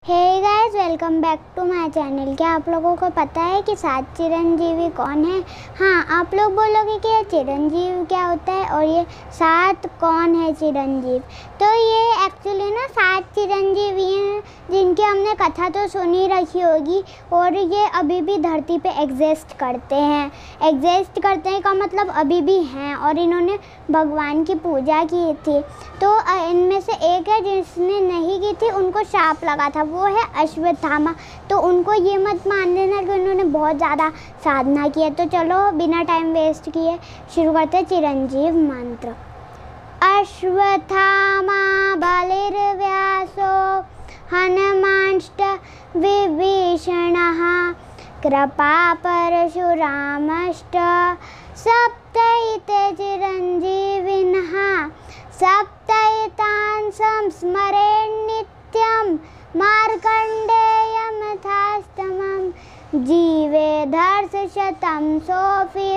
Hey guys, welcome back to my channel. क्या आप लोगों को पता है कि 7 चिरंजीवी कौन है? हाँ, आप लोग बोलोगे कि ये चिरंजीव क्या होता है और ये 7 कौन है चिरंजीव। तो ये एक्चुअली ना 7 चिरंजीवी हैं जिनकी हमने कथा तो सुनी रखी होगी और ये अभी भी धरती पे एग्जिस्ट करते हैं। एग्जिस्ट करते हैं का मतलब अभी भी हैं और इन्होंने भगवान की पूजा की थी। तो इनमें से एक है जिसने नहीं की थी, उनको शाप लगा था, वो है अश्वत्थामा। तो उनको ये मत मान लेना कि उन्होंने बहुत ज़्यादा साधना की है। तो चलो बिना टाइम वेस्ट किए शुरू करते हैं चिरंजीव मंत्र। अश्वत्थामा बलिर्व्यासो हनुमांश्च विभीषणः कृपा परशुरामश्च सप्तैते चिरंजीविनः सप्तैतान् संस्मरेन्नित्यं मार्कण्डेयमथास्तमं जीवेधर्षशतं सोऽपि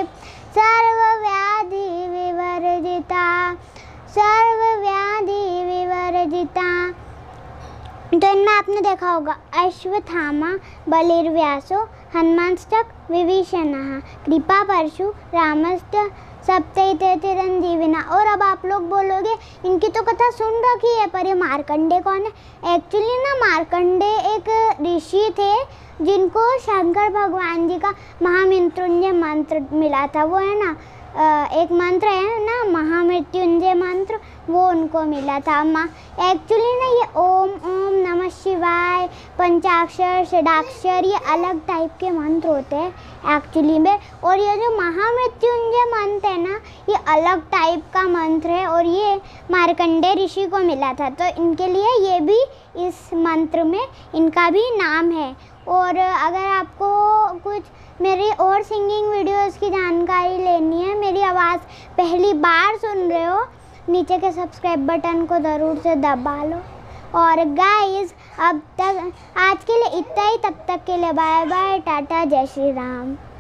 सर्वव्याधिविवर्जिता। तो इनमें आपने देखा होगा अश्वत्थामा बलिर्व्यासो हनुमांश्च विभीषणः कृपा परशुरामश्च सप्तैते चिरंजीविनः। और अब आप लोग बोलोगे इनकी तो कथा सुन रखी है, पर ये मार्कंडे कौन है? एक्चुअली ना मार्कंडे एक ऋषि थे जिनको शंकर भगवान जी का महामृत्युंजय मंत्र मिला था। वो है ना एक मंत्र है ना महामृत्युंजय मंत्र, वो उनको मिला था। एक्चुअली ना ये ओम ओम नमः शिवाय, पंचाक्षर, षडाक्षर, ये अलग टाइप के मंत्र होते हैं एक्चुअली में। और ये जो महामृत्युंजय मंत्र है ना, ये अलग टाइप का मंत्र है और ये मार्कंडे ऋषि को मिला था। तो इनके लिए ये भी इस मंत्र में इनका भी नाम है। और अगर आपको कुछ मेरी और सिंगिंग वीडियोस की जानकारी लेनी है, मेरी आवाज़ पहली बार सुन रहे हो, नीचे के सब्सक्राइब बटन को ज़रूर से दबा लो। और गाइस, अब तक आज के लिए इतना ही। तब तक के लिए बाय बाय, टाटा, जय श्री राम।